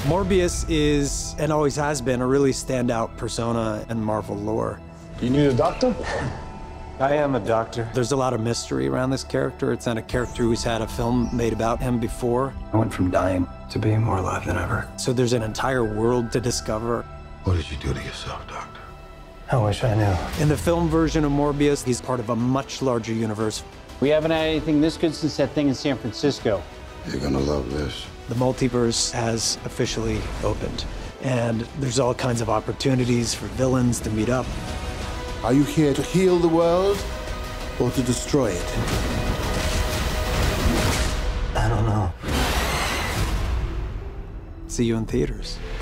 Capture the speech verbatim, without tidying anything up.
Morbius is, and always has been, a really standout persona in Marvel lore. You need a doctor? I am a doctor. There's a lot of mystery around this character. It's not a character who's had a film made about him before. I went from dying to being more alive than ever. So there's an entire world to discover. What did you do to yourself, Doctor? I wish I knew. In the film version of Morbius, he's part of a much larger universe. We haven't had anything this good since that thing in San Francisco. You're gonna love this. The multiverse has officially opened, and there's all kinds of opportunities for villains to meet up. Are you here to heal the world or to destroy it? I don't know. See you in theaters.